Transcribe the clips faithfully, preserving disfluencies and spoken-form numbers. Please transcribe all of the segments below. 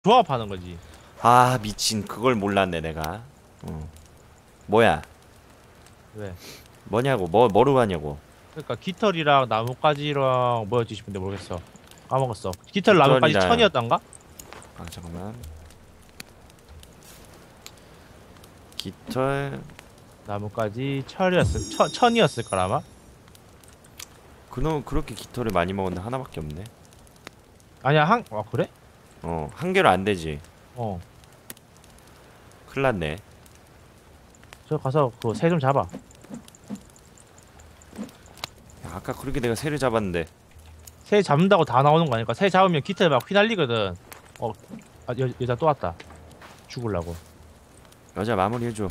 조합하는 거지. 아 미친, 그걸 몰랐네 내가. 어. 뭐야? 왜? 뭐냐고, 뭐 뭐로 가냐고. 그러니까 깃털이랑 나뭇가지랑 뭐였지 싶은데 모르겠어. 까먹었어. 깃털 나뭇가지 깃털이랑- 천이었던가? 아 잠깐만. 깃털. 나뭇가지 철이었을 천 천이었을 걸 아마. 그놈 그렇게 깃털을 많이 먹었는데 하나밖에 없네. 아니야 한. 아 그래? 어, 한 개로 안 되지. 어. 큰일 났네. 저 가서 그 새 좀 잡아. 야, 아까 그렇게 내가 새를 잡았는데. 새 잡는다고 다 나오는 거 아니까. 새 잡으면 깃털 막 휘날리거든. 어. 아, 여, 여자 또 왔다. 죽을라고. 여자 마무리 해줘.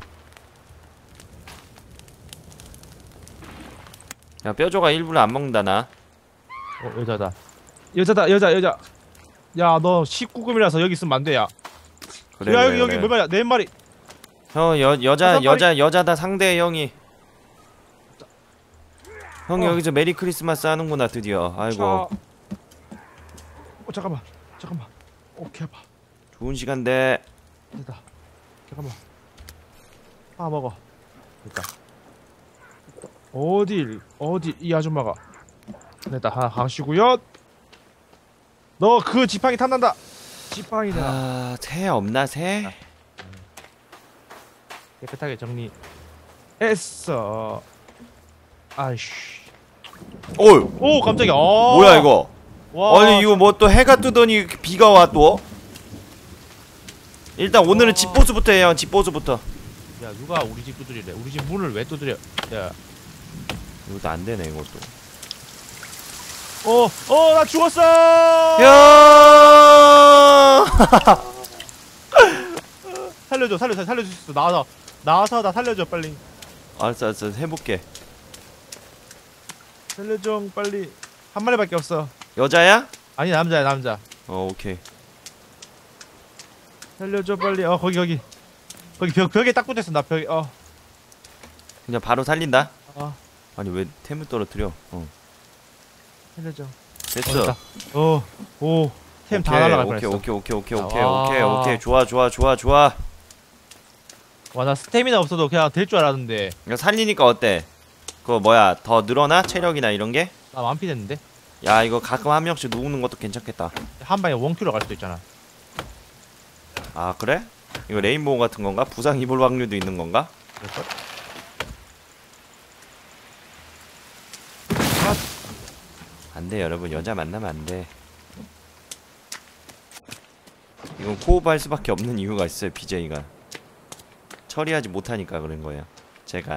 야, 뼈조가 일부러 안 먹는다 나. 어 여자다. 여자다 여자 여자. 야 너 십구 금이라서 여기 있으면 안 돼 야. 그래, 야 그래, 여기 여기 그래. 몇 마리야? 네 마리. 형, 여, 여자, 다섯 여자, 여자다 상대 형이. 형 어. 여기서 메리 크리스마스 하는구나 드디어. 아이고. 자. 어 잠깐만 잠깐만. 오케이 봐. 좋은 시간대. 됐다. 잠깐만. 아 먹어. 됐다. 어딜 어디 이 아줌마가. 됐다. 하나 가시고요. 너 그 지팡이 탐난다. 지팡이 내가 아, 새 없나 새? 깨끗하게 정리. 했어. 아이씨. 어휴. 오 깜짝이야. 어. 뭐야 이거? 와. 아니 이거 뭐 또 해가 뜨더니 비가 와 또? 일단 오늘은 와. 집보수부터 해요. 집보수부터. 야 누가 우리 집 두드리래? 우리 집 문을 왜 두드려? 야. 이것도 안 되네 이것도. 어, 어, 나 죽었어! 야! 살려줘, 살려줘, 살려줄 수 있어. 나와서, 나와서 나 살려줘, 빨리. 알았어, 알았어, 해볼게. 살려줘, 빨리. 한 마리밖에 없어. 여자야? 아니, 남자야, 남자. 어, 오케이. 살려줘, 빨리. 어, 거기, 거기. 거기 벽, 벽에 딱 붙어있어, 나 벽에, 어. 그냥 바로 살린다. 어, 아니 왜 템을 떨어뜨려? 어, 살려줘. 됐어. 됐다. 어, 오. 템 다 오케이, 날라갈 오케이, 뻔했어. 오케이, 오케이, 오케이, 아, 오케이, 와. 오케이, 오케이, 좋아, 좋아, 좋아, 좋아. 와, 나 스태미나 없어도 그냥 될 줄 알았는데. 야, 살리니까 어때? 그거 뭐야? 더 늘어나? 체력이나 이런 게? 나 완피 됐는데? 야, 이거 가끔 한 명씩 누우는 것도 괜찮겠다. 한 방에 원큐로 갈 수도 있잖아. 아, 그래? 이거 레인보우 같은 건가? 부상 입을 확률도 있는 건가? 그럴걸? 안 돼, 여러분. 여자 만나면 안 돼. 이건 코업 할 수밖에 없는 이유가 있어요, 비제이가. 처리하지 못하니까 그런 거예요. 제가.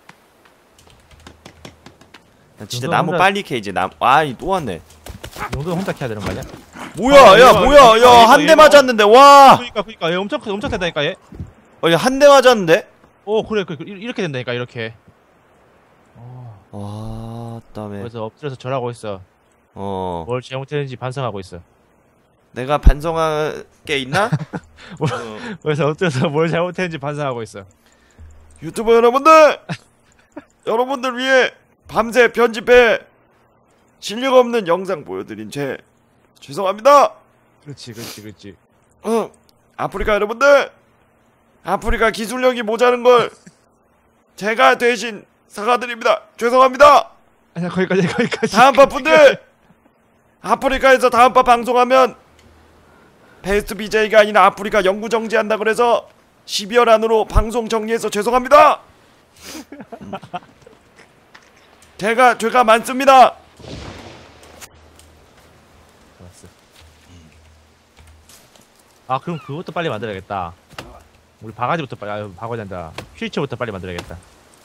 야, 진짜 나무 혼자- 빨리 캐, 이제. 나, 아, 또 왔네. 이 정도는 혼자 캐야 되는 거 아니야? 뭐야, 아, 야, 얘가, 뭐야, 얘가, 야, 얘가, 한 대 얘가. 맞았는데, 와! 그니까, 그니까. 얘 엄청, 크- 엄청 세다니까, 얘? 어, 한 대 맞았는데? 오, 그래, 그래. 이렇게 된다니까, 이렇게. 어. 와, 땀에. 그래서 엎드려서 절하고 있어. 어. 뭘 잘못했는지 반성하고 있어. 내가 반성할 게 있나? 뭐- 어. 그래서 엎드려서 뭘 잘못했는지 반성하고 있어. 유튜버 여러분들! 여러분들 위해 밤새 편집해 실력 없는 영상 보여드린 죄 죄송합니다. 그렇지, 그렇지, 그렇지. 어, 아프리카 여러분들, 아프리카 기술력이 모자른 걸 제가 대신 사과드립니다. 죄송합니다. 아니야, 거기까지, 거기까지. 다음파 분들, 아프리카에서 다음파 방송하면 베스트 비제이가 아니라 아프리카 영구 정지한다 그래서 십이월 안으로 방송 정리해서 죄송합니다. 음. 제가 죄가 많습니다. 알았어. 아, 그럼 그것도 빨리 만들어야겠다. 우리 바가지부터 빨리, 아유, 바가지 한다. 휠체어부터 빨리 만들어야겠다.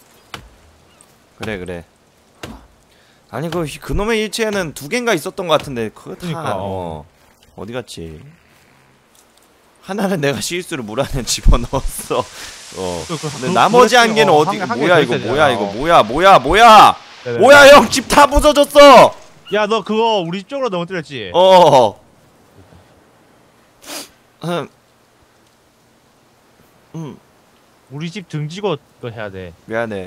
그래 그래. 아니 그 그놈의 일체에는 두 개인가 있었던 것 같은데 그거 다 그러니까, 어. 어디 갔지? 하나는 내가 실수로 물 안에 집어넣었어. 어. 그, 그, 근데 그, 나머지 한 개는 어, 어디? 한 개- 한 뭐야 개 이거? 더 뭐야 있어야 이거? 되잖아. 뭐야 뭐야 뭐야? 네네. 뭐야 형 집 다 부서졌어. 야, 너 그거 우리 집 쪽으로 넘어뜨렸지? 어. 음. 음. 우리 집 등지고 또 해야 돼. 미안해.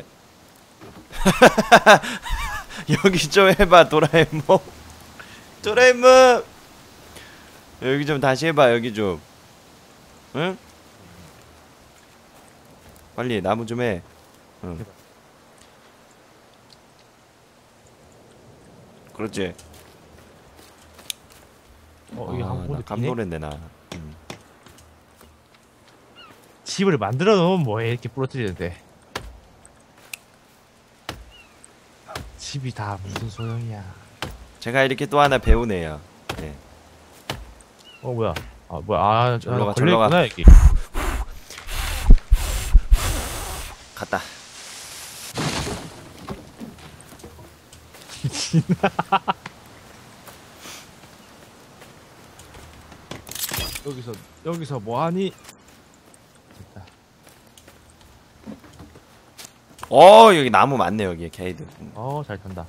여기 좀 해봐 도라에몽. 도라에몽. 여기 좀 다시 해봐. 여기 좀. 응? 빨리 나무 좀 해. 응. 그렇지. 어 이게 아, 한 나 군데 비네? 깜놀했네 나. 음. 집을 만들어 놓으면 뭐해 이렇게 부러뜨리는데. 집이 다 무슨 소용이야. 제가 이렇게 또 하나 배우네요. 네. 어 뭐야? 아 뭐야? 아 절로 가, 걸려 절로 가. 있구나 여기. 갔다. 여기서 여기서 뭐하니? 됐다. 어 여기 나무 많네 여기 게이드. 어잘 탄다.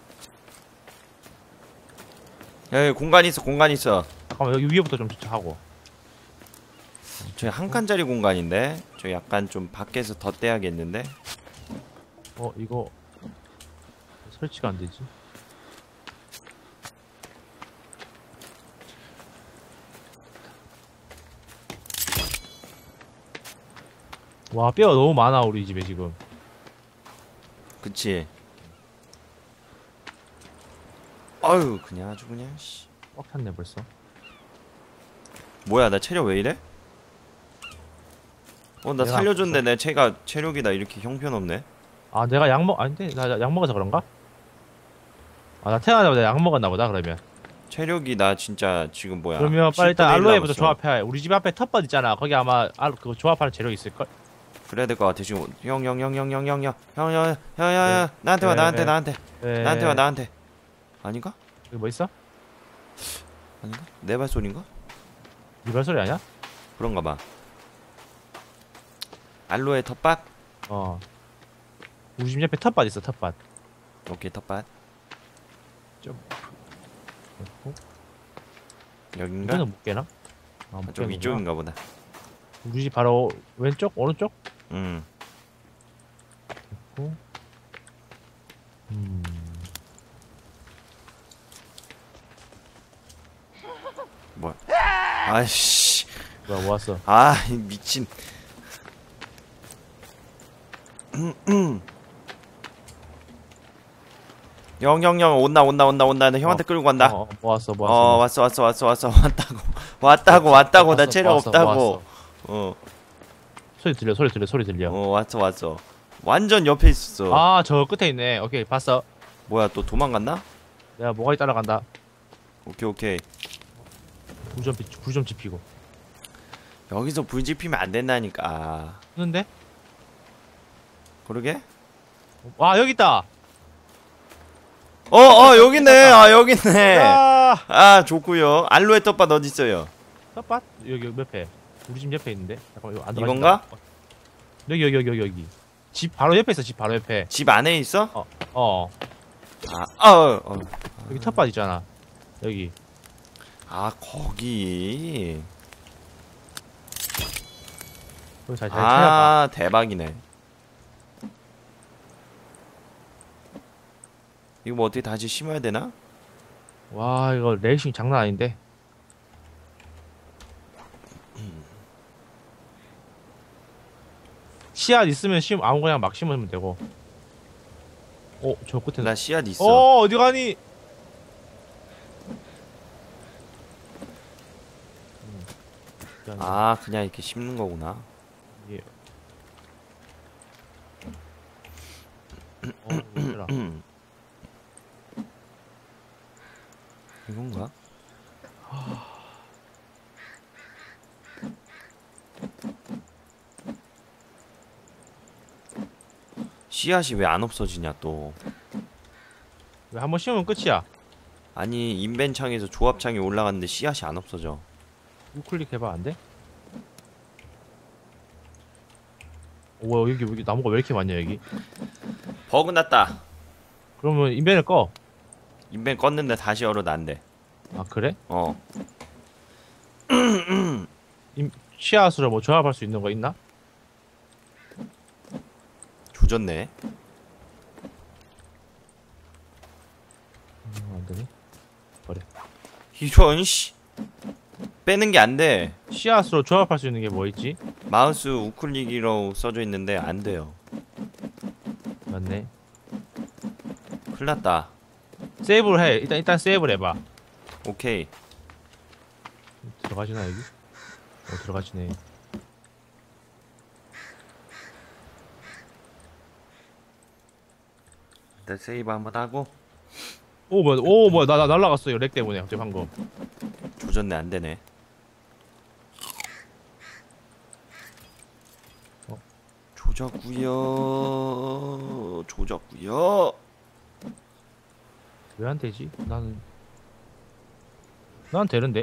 여기 공간 있어 공간 있어. 잠깐만 여기 위에부터 좀 하고. 저기 한 칸짜리 공간인데 저 약간 좀 밖에서 더 떼야겠는데. 어 이거 설치가 안 되지. 와 뼈가 너무 많아 우리 집에 지금. 그치. 아유 그냥 아주 그냥 씨. 꽉 찼네 벌써. 뭐야 나 체력 왜 이래? 어 나 내가 살려줬는데 내 체가 체력이다 이렇게 형편없네. 아 내가 약 먹 아닌데 나 약 먹어서 그런가? 아 나 태어나자마자 약 먹었나 보다 그러면. 체력이 나 진짜 지금 뭐야. 그러면 빨리 일단 십 분의 일 알로에부터 남았어. 조합해. 우리 집 앞에 텃밭 있잖아. 거기 아마 알 그거 조합하는 재료 있을걸? 그래야 될 것 같아 지금. 형 형 형 형 형 형 형 형 형 형 나한테 와 네, 나한테 네. 나한테 네. 나한테 와 나한테. 아닌가? 여기 뭐 있어? 아닌가? 내 발소리인가? 네 발소리 아니야? 그런가 봐. 알로에 텃밭? 어. 우리 집 옆에 텃밭 있어 텃밭. 오케이 텃밭. 그렇고. 여긴가? 이거는 못 깨나? 아, 못 좀 깨는구나. 위쪽인가 보다. 우리 집 바로 왼쪽? 오른쪽? 음. 어? 음. 뭐야? 아이씨. 뭐야 모았어. 아, 이 미친. 영영영 온다 온다 온다 온다. 나 형한테 어, 끌고 간다. 어, 어, 모았어 모았어. 어 왔어 왔어 왔어 왔어 왔다고 왔다고 왔다고 나 모았어, 체력 모았어, 없다고. 모았어. 어. 소리 들려 소리 들려 소리 들려. 어 왔어 왔어. 완전 옆에 있었어. 아 저 끝에 있네. 오케이 봤어. 뭐야 또 도망갔나? 내가 뭐가 따라간다. 오케이 오케이. 불좀 불좀 지피고. 여기서 불 지피면 안 된다니까. 했는데? 그러게? 와 여기 있다. 어어 여기 있네. 아 여기 있네. 야! 아 좋구요. 알로에 떡밥 어디 있어요? 텃밭 여기 여기 옆에. 우리 집 옆에 있는데. 잠깐 이거 안 들어가진다. 이건가? 여기 여기 여기 여기 여기. 집 바로 옆에 있어. 집 바로 옆에. 집 안에 있어? 어. 어. 아, 어, 어. 여기 텃밭 있잖아. 여기. 아 거기. 거기 잘, 잘 찾아봐. 아 대박이네. 이거 뭐 어떻게 다시 심어야 되나? 와 이거 레이싱 장난 아닌데. 씨앗 있으면 심 아무거나 막 심으면 되고. 어 저 끝에. 나 씨앗 있어. 어 어디 가니? 음. 아 그냥 이렇게 심는 거구나. 예. 어, 뭐더라? 이건가? 씨앗이 왜 안 없어지냐 또. 왜 한번 심으면 끝이야? 아니 인벤 창에서 조합 창이 올라갔는데 씨앗이 안 없어져. 우클릭 해봐 안 돼? 오 여기 여기 나무가 왜 이렇게 많냐 여기? 버그 났다. 그러면 인벤을 꺼. 인벤 껐는데 다시 열어놨네. 아 그래? 어. 씨앗으로 뭐 조합할 수 있는 거 있나? 조졌네. 음, 안 되네. 버려. 이런 씨. 빼는 게 안 돼. 씨앗으로 조합할 수 있는 게 뭐 있지? 마우스 우클릭이라고 써져 있는데 안 돼요. 맞네. 큰일 났다. 세이브를 해. 일단 일단 세이브를 해봐. 오케이. 들어가지나 여기? 어 들어가지네. 일단 세이브 한번 하고. 오 뭐야? 오 뭐야? 나 나 날라갔어. 이거 렉 때문에 갑자기 방금. 조졌네. 안 되네. 어. 조졌구요. 조졌구요. 왜 안 되지? 나는 난 되는데.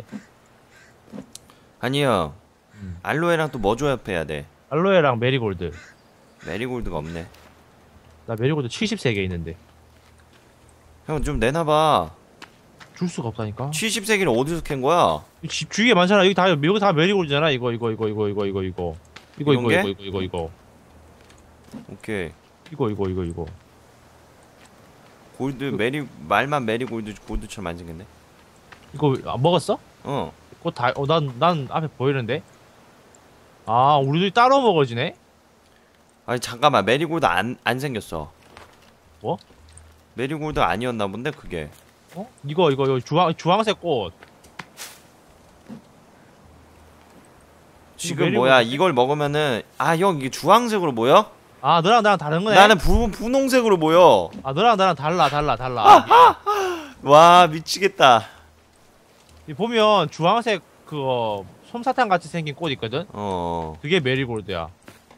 아니요. 음. 알로에랑 또 뭐 조합해야 돼? 알로에랑 메리골드. 메리골드가 없네. 나 메리골드 칠십삼 개 있는데 형 좀 내놔봐. 줄 수가 없다니까. 칠십삼 개를 어디서 캔 거야? 집 주위에 많잖아. 여기 다 여기 다 메리골드잖아. 이거 이거 이거 이거 이거 이거 이거 이거 이런 이거 게? 이거 이거 이거 이거 오케이. 이거 이거 이거 이거 골드 메리 말만 메리골드 골드처럼 안 생겼네. 이거 안 먹었어? 어. 그거 다 어 난 난 앞에 보이는데. 아 우리들이 따로 먹어지네. 아니 잠깐만 메리골드 안 안 생겼어. 뭐? 메리골드 아니었나 본데 그게. 어? 이거 이거 이거 주황 주황색 꽃. 지금 메리골드 뭐야 어때? 이걸 먹으면은 아 형 이게 주황색으로 보여? 아 너랑 나랑 다른 거네. 나는 분 분홍색으로 보여. 아 너랑 나랑 달라 달라 달라. 와 미치겠다. 이 보면 주황색 그거 솜사탕 같이 생긴 꽃 있거든. 어 그게 메리골드야.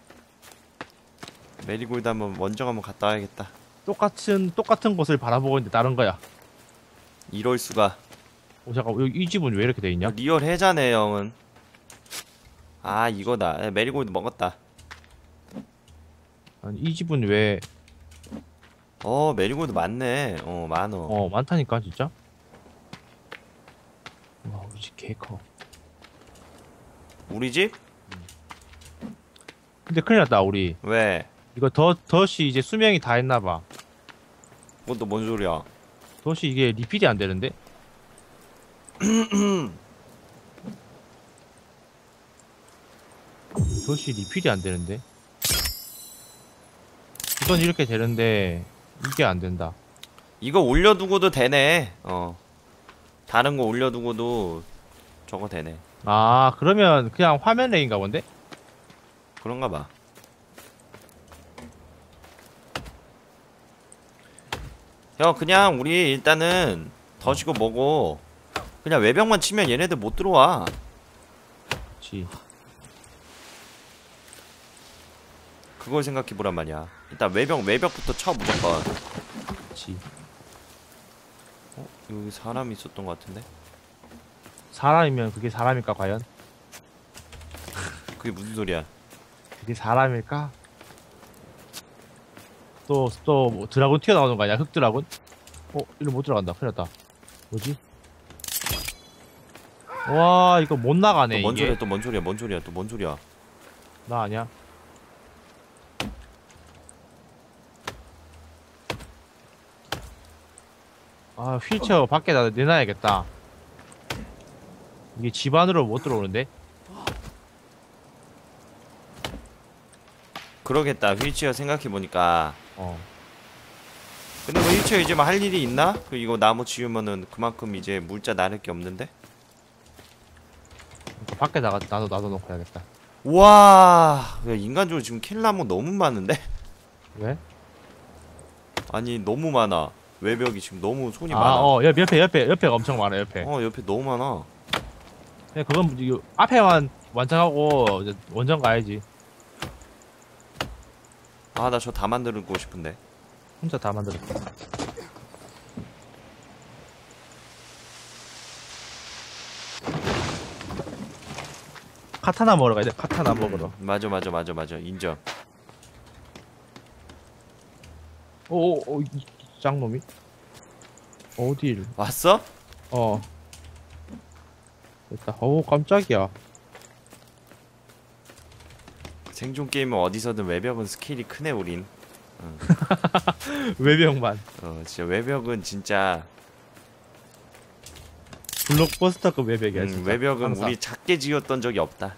메리골드 한번 원정 한번 갔다 와야겠다. 똑같은 똑같은 곳을 바라보고 있는데 다른 거야. 이럴 수가. 오 잠깐 여기 이 집은 왜 이렇게 돼 있냐? 리얼 해자네 형은. 아 이거다. 에, 메리골드 먹었다. 아니 이 집은 왜? 어 메리골드 많네. 어 많어. 어 많다니까 진짜. 와 우리 집 개 커. 우리 집? 근데 큰일 났다 우리. 왜? 이거 더 덫이 이제 수명이 다 했나봐. 그건 또 뭔 소리야? 덫이 이게 리필이 안 되는데? 덫이 리필이 안 되는데? 이건 이렇게 되는데 이게 안 된다. 이거 올려두고도 되네. 어. 다른 거 올려두고도 저거 되네. 아 그러면 그냥 화면 렉인가 본데? 그런가 봐. 형 그냥 우리 일단은 더시고 뭐고 그냥 외벽만 치면 얘네들 못 들어와. 그치. 그걸 생각해보란 말이야. 일단 외벽 외벽부터 쳐 무조건. 그치. 어? 여기 사람이 있었던 것 같은데? 사람이면 그게 사람일까 과연? 그게 무슨 소리야? 그게 사람일까? 또, 또, 뭐, 드라군 튀어나오는 거 아니야? 흑드라군? 어, 이리 못 들어간다. 큰일 났다. 뭐지? 와, 이거 못 나가네, 또 뭔 이게. 소리야 또 뭔 소리야 뭔 소리야 또 뭔 소리야. 나 아니야. 아, 휠체어 밖에다 내놔야겠다. 이게 집 안으로 못 들어오는데? 그러겠다. 휠체어 생각해보니까. 어. 근데 뭐 휠체어 이제 뭐 할 일이 있나? 그 이거 나무 지우면은 그만큼 이제 물자 나를 게 없는데? 밖에다가 나도, 나도 놓고 해야겠다. 와, 야, 인간적으로 지금 킬 나무 너무 많은데? 왜? 아니 너무 많아. 외벽이 지금 너무 손이 아, 많아. 어, 옆, 옆에, 옆에, 옆에가 엄청 많아, 옆에. 어 옆에 너무 많아. 그냥 그건 이거 앞에만 완성하고 이제 원정 가야지. 아 나 저 다 만들고 싶은데. 혼자 다 만들었어. 카타나 먹으러 가야 돼. 카타나 먹으러. 맞아 맞아 맞아 맞아 인정. 오오오 이 짱놈이? 어딜? 왔어? 어. 됐다. 오 깜짝이야. 생존 게임은 어디서든 외벽은 스킬이 크네 우린. 외벽만. 어 진짜 외벽은 진짜 블록버스터급 외벽이야. 음, 진짜. 외벽은 항상. 우리 작게 지었던 적이 없다.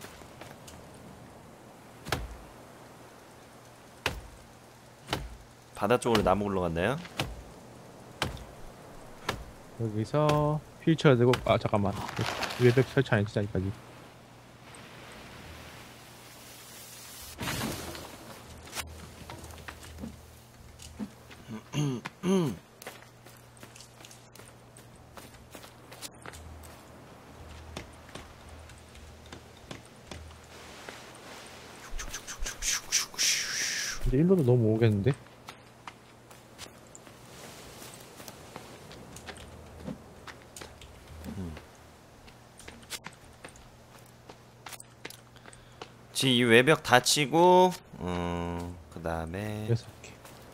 바다 쪽으로 나무 올라갔나요? 여기서 휠체어 들고 아 잠깐만 외벽 설치 안 했지 아직까지. 근데 일로도 너무 오겠는데? 지 이 외벽 다 치고 음, 그 다음에 여섯 개.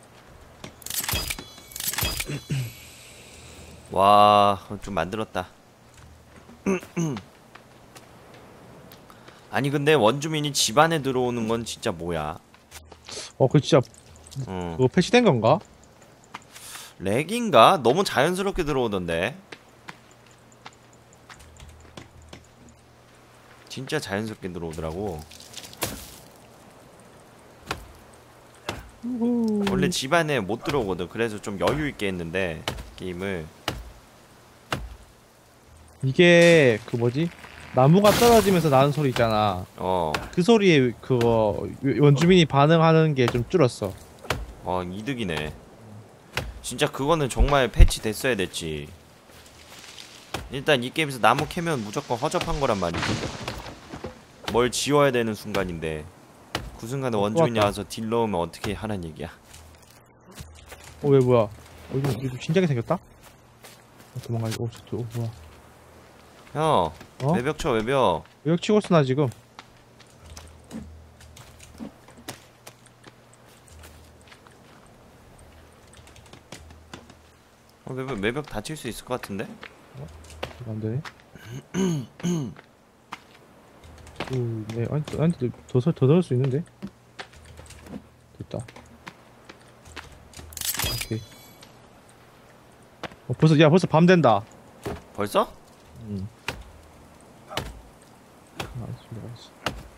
와, 좀 만들었다. 아니 근데 원주민이 집 안에 들어오는 건 진짜 뭐야? 어, 그 진짜 어. 그거 패치된 건가? 렉인가? 너무 자연스럽게 들어오던데. 진짜 자연스럽게 들어오더라고. 우후. 원래 집 안에 못 들어오거든. 그래서 좀 여유 있게 했는데 게임을. 이게 그 뭐지? 나무가 떨어지면서 나는 소리 있잖아. 어, 그 소리에 그거 원주민이 반응하는 게 좀 줄었어. 어 이득이네. 진짜 그거는 정말 패치 됐어야 됐지. 일단 이 게임에서 나무 캐면 무조건 허접한 거란 말이지. 뭘 지워야 되는 순간인데 그 순간에 원주민이 맞다. 와서 딜 넣으면 어떻게 하란 얘기야. 어, 왜 뭐야? 어, 이거, 이거 진작에 생겼다? 어, 도망가지. 어, 저, 어, 뭐야? 형, 어? 외벽 쳐 외벽. 외벽 치고 있어 나 지금. 어, 외벽 외벽 다 칠 수 있을 것 같은데? 이거 안 되네. 오, 네, 아니, 아니, 더, 더, 더 넣을 수 있는데? 됐다. 오케이. 어, 벌써, 야, 벌써 밤 된다. 벌써? 응. 알았어, 알았어.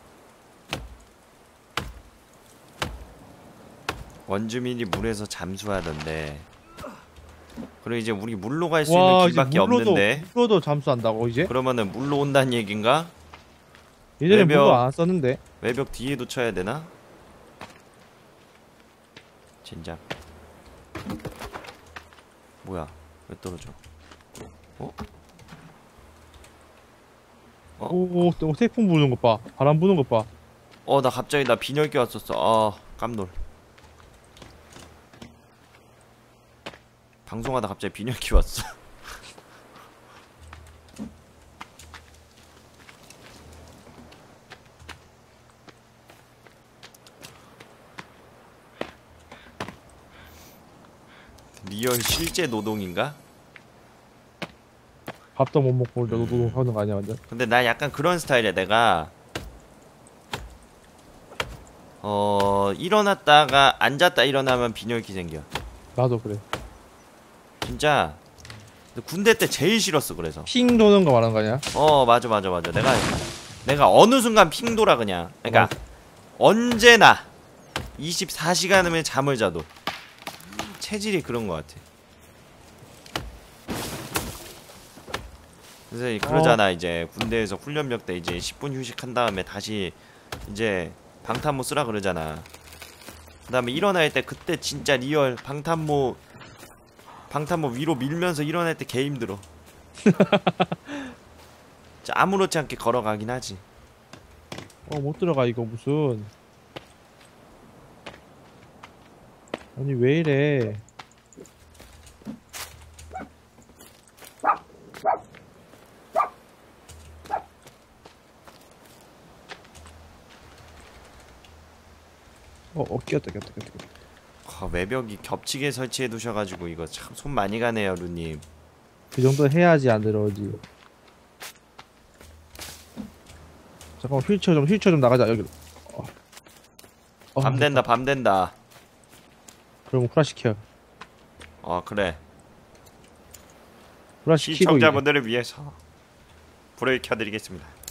원주민이 물에서 잠수하던데. 그리고 이제 우리 물로 갈 수 있는 와, 이제 길밖에 물로도, 없는데. 물로도 잠수한다고, 이제? 그러면은 물로 온다는 얘긴가? 예전에 외벽. 물로 안 썼는데. 외벽 뒤에도 쳐야 되나? 진작. 뭐야? 왜 떨어져? 어? 어? 오, 오, 태풍 부는 것 봐. 바람 부는 것 봐. 어, 나 갑자기 나 빈혈기 왔었어. 아, 깜놀. 방송하다 갑자기 빈혈기 왔어. 리얼 실제 노동인가? 밥도 못 먹고 노동 하는 거 아니야, 완전? 근데 나 약간 그런 스타일이야. 내가 어 일어났다가 앉았다 일어나면 빈혈기 생겨. 나도 그래. 진짜. 근데 군대 때 제일 싫었어. 그래서 핑 도는 거 말하는 거 아니야? 어 맞아 맞아 맞아. 내가 내가 어느 순간 핑 돌아 그냥. 그러니까 언제나 이십사 시간이면 잠을 자도 체질이 그런 것 같아. 그래서 그러잖아. 이제 군대에서 훈련병 때 이제 십 분 휴식한 다음에 다시 이제 방탄모 쓰라 그러잖아. 그 다음에 일어날 때 그때 진짜 리얼 방탄모 방탄모 위로 밀면서 일어날 때 개 힘들어. 진짜 아무렇지 않게 걸어가긴 하지. 어, 못 들어가, 이거 무슨. 아니, 왜 이래. 어, 어, 끼었다, 끼었다, 끼었다. 끼었다. 아, 외벽이 겹치게 설치해 두셔가지고 이거 참 손 많이 가네요 루님. 그 정도 해야지 안 들어오지. 잠깐만, 휠체어 좀, 휠체어 좀 나가자, 여기로. 어. 어, 밤 된다 밤 된다. 그럼 쿠라시켜. 어 그래. 불안시키고 이제. 시청자분들을 위해서 불을 켜드리겠습니다.